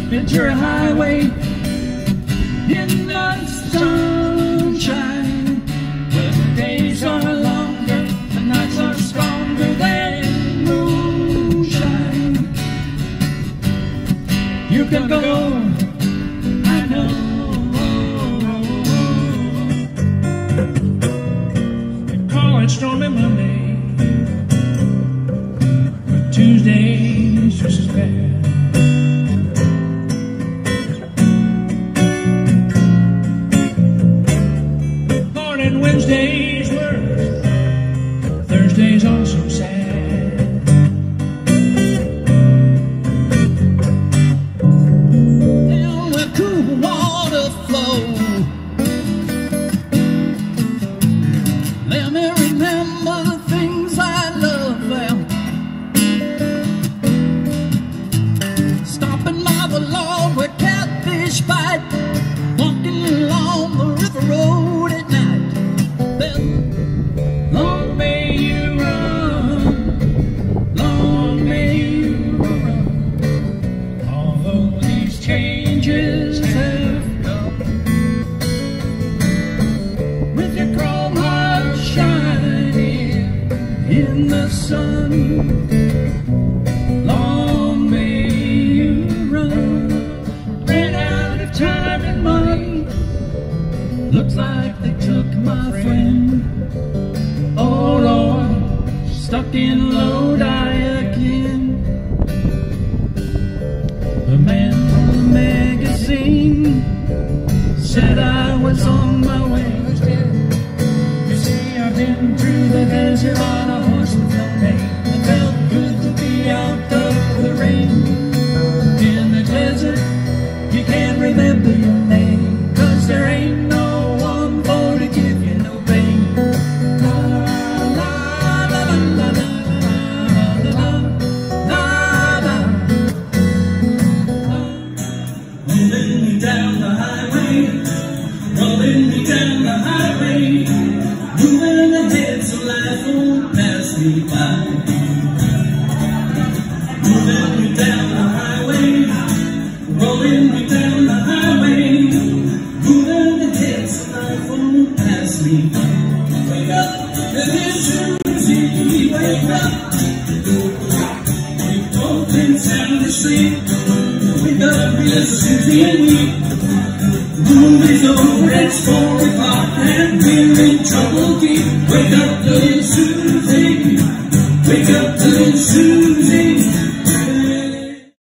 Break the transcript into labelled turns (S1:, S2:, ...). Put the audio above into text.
S1: It's your highway in the sunshine. Well, the days are longer, the nights are stronger than moonshine. You can go, I know. They call it Stormy Monday, but Tuesday's just as bad. Wednesday's worse, Thursday's also sad. Down the cool water flow, let me remember the things I love well. Stopping by the log where catfish bite, walking along the river road at night. Long may you run, long may you run. Although these changes have come, with your chrome heart shining in the sun, long may you run. Ran out of time and money, looks like they took my friend. Oh Lord, stuck in Lodi again. The man from the magazine said I was on my way. You see, I've been through the desert on a horse with no name. It felt good to be out of the rain. In the desert, you can't remember your name, 'cause there ain't no one for to give you no pain. Rolling me down the highway, rolling me down the highway, moving ahead so life won't pass me by. Moving me down the highway, rolling me down the highway, moving ahead so life won't pass me by. Wake up, it is Tuesday, wake up. You don't been sound asleep. Wake up, it's Tuesday and week. The movie's over, it's 4 o'clock and we're in trouble deep. Wake up, it's Tuesday.